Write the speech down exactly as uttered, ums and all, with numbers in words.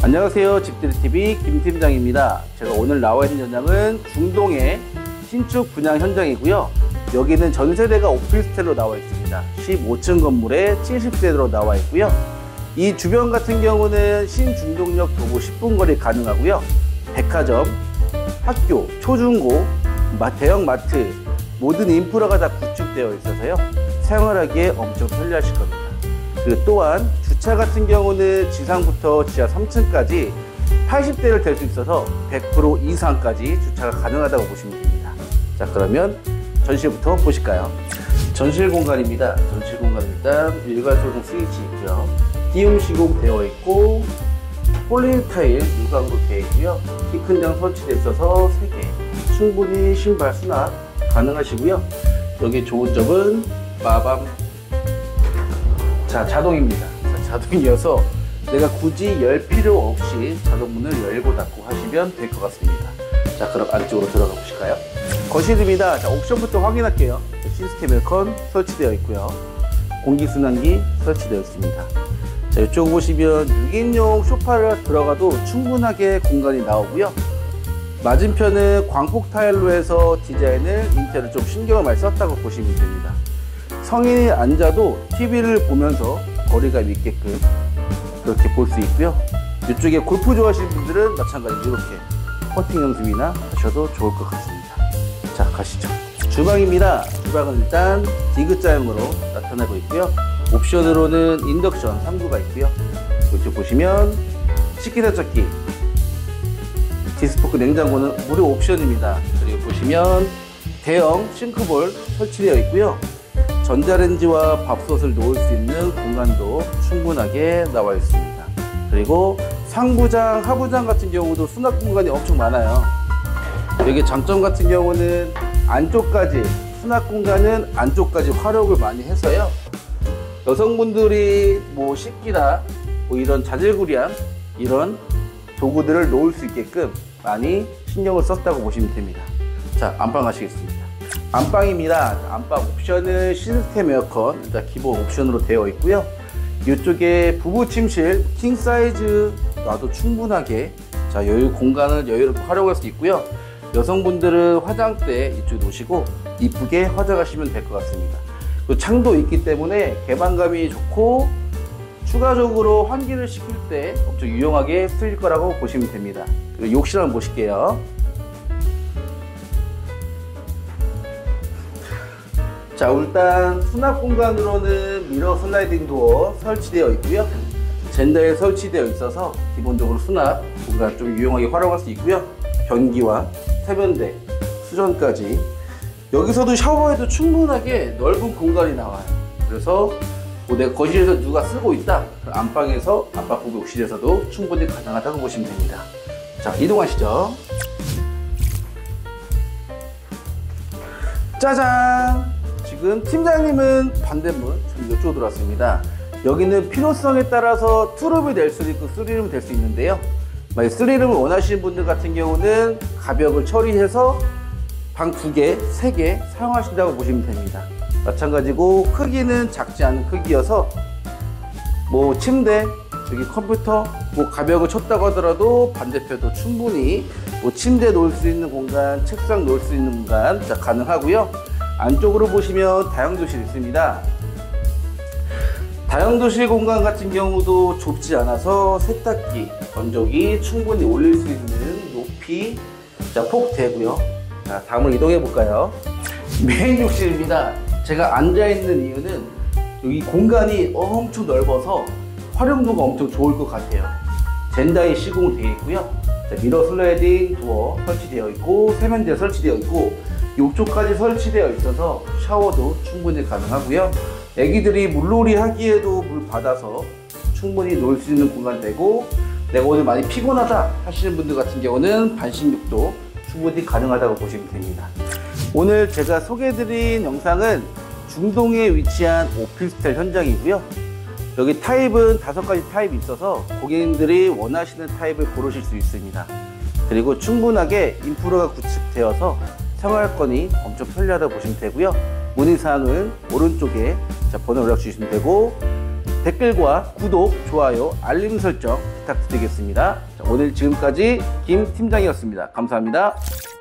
안녕하세요. 집들이티비 김팀장입니다. 제가 오늘 나와 있는 현장은 중동의 신축 분양 현장이고요. 여기는 전세대가 오피스텔로 나와 있습니다. 십오 층 건물에 칠십 세대로 나와 있고요. 이 주변 같은 경우는 신중동역 도보 십 분 거리 가능하고요. 백화점, 학교, 초중고, 대형 마트, 모든 인프라가 다 구축되어 있어서요. 생활하기에 엄청 편리하실 겁니다. 그리고 또한 주차 같은 경우는 지상부터 지하 삼 층까지 팔십 대를 댈 수 있어서 백 퍼센트 이상까지 주차가 가능하다고 보시면 됩니다. 자, 그러면 전실부터 보실까요? 전실 공간입니다. 전실 공간 일단 일괄 소등 스위치 있고요. 기움 시공되어 있고 폴리인 타일 유광으로 되어 있고요. 키 큰 장 설치되어 있어서 세 개 충분히 신발 수납 가능하시고요. 여기 좋은 점은 마밤 자 자동입니다. 자, 자동이어서 내가 굳이 열 필요 없이 자동문을 열고 닫고 하시면 될 것 같습니다. 자, 그럼 안쪽으로 들어가 보실까요? 거실입니다. 자, 옵션부터 확인할게요. 시스템 에어컨 설치되어 있고요. 공기순환기 설치되어 있습니다. 자, 이쪽 보시면 육 인용 소파가 들어가도 충분하게 공간이 나오고요. 맞은편은 광폭 타일로 해서 디자인을 인테리어를 좀 신경을 많이 썼다고 보시면 됩니다. 성인이 앉아도 티비를 보면서 거리감 있게끔 그렇게 볼 수 있고요. 이쪽에 골프 좋아하시는 분들은 마찬가지로 이렇게 퍼팅 연습이나 하셔도 좋을 것 같습니다. 자, 가시죠. 주방입니다. 주방은 일단 디귿자형으로 나타나고 있고요. 옵션으로는 인덕션 삼 구가 있고요. 이쪽 보시면 식기세척기, 디스포크 냉장고는 무료 옵션입니다. 그리고 보시면 대형 싱크볼 설치되어 있고요. 전자레인지와 밥솥을 놓을 수 있는 공간도 충분하게 나와 있습니다. 그리고 상부장, 하부장 같은 경우도 수납 공간이 엄청 많아요. 여기 장점 같은 경우는 안쪽까지, 수납 공간은 안쪽까지 활용을 많이 해서요. 여성분들이 뭐 식기나 뭐 이런 자질구레한 이런 도구들을 놓을 수 있게끔 많이 신경을 썼다고 보시면 됩니다. 자, 안방 가시겠습니다. 안방입니다. 안방 옵션은 시스템 에어컨 일단 기본 옵션으로 되어 있고요. 이쪽에 부부 침실 킹 사이즈 놔도 충분하게 자 여유 공간을 여유롭게 활용할 수 있고요. 여성분들은 화장대 이쪽에 놓으시고 이쁘게 화장하시면 될 것 같습니다. 그 창도 있기 때문에 개방감이 좋고 추가적으로 환기를 시킬 때 엄청 유용하게 쓰일 거라고 보시면 됩니다. 그리고 욕실 한번 보실게요. 자, 일단 수납 공간으로는 미러 슬라이딩 도어 설치되어 있고요. 젠더에 설치되어 있어서 기본적으로 수납 공간 좀 유용하게 활용할 수 있고요. 변기와 세면대, 수전까지 여기서도 샤워해도 충분하게 넓은 공간이 나와요. 그래서 뭐 내가 거실에서 누가 쓰고 있다, 안방에서 안방 욕실에서도 충분히 가능하다고 보시면 됩니다. 자, 이동하시죠. 짜잔! 지금 팀장님은 반대문, 지금 이쪽으로 들어왔습니다. 여기는 필요성에 따라서 투룸이 될 수도 있고 쓰리룸이 될 수 있는데요. 만약 쓰리룸을 원하시는 분들 같은 경우는 가벽을 처리해서 방 두 개, 세 개 사용하신다고 보시면 됩니다. 마찬가지고 크기는 작지 않은 크기여서 뭐 침대, 여기 컴퓨터, 뭐 가벽을 쳤다고 하더라도 반대편도 충분히 뭐 침대 놓을 수 있는 공간, 책상 놓을 수 있는 공간 자, 가능하고요. 안쪽으로 보시면 다용도실 있습니다. 다용도실 공간 같은 경우도 좁지 않아서 세탁기, 건조기 충분히 올릴 수 있는 높이 자, 폭 되고요. 자, 다음으로 이동해 볼까요? 메인 욕실입니다. 제가 앉아있는 이유는 여기 공간이 엄청 넓어서 활용도가 엄청 좋을 것 같아요. 젠다이 시공되어 있고요. 자, 미러 슬라이딩 도어 설치되어 있고 세면대 설치되어 있고 이쪽까지 설치되어 있어서 샤워도 충분히 가능하고요. 애기들이 물놀이 하기에도 물 받아서 충분히 놀 수 있는 공간 되고 내가 오늘 많이 피곤하다 하시는 분들 같은 경우는 반신욕도 충분히 가능하다고 보시면 됩니다. 오늘 제가 소개해드린 영상은 중동에 위치한 오피스텔 현장이고요. 여기 타입은 다섯 가지 타입이 있어서 고객님들이 원하시는 타입을 고르실 수 있습니다. 그리고 충분하게 인프라가 구축되어서 생활권이 엄청 편리하다고 보시면 되고요. 문의사항은 오른쪽에 번호 연락 주시면 되고 댓글과 구독, 좋아요, 알림 설정 부탁드리겠습니다. 자, 오늘 지금까지 김 팀장이었습니다. 감사합니다.